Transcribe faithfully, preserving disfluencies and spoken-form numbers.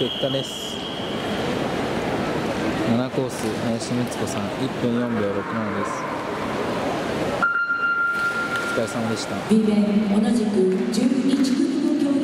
結果です。ななコース、林光子さん、いっぷんよんびょうろくななです。お疲れ様でした。 ビベン同じくじゅういち組